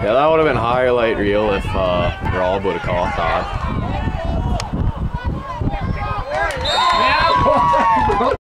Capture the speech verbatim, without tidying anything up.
Yeah, that would have been highlight reel if uh, Rob would have caught that.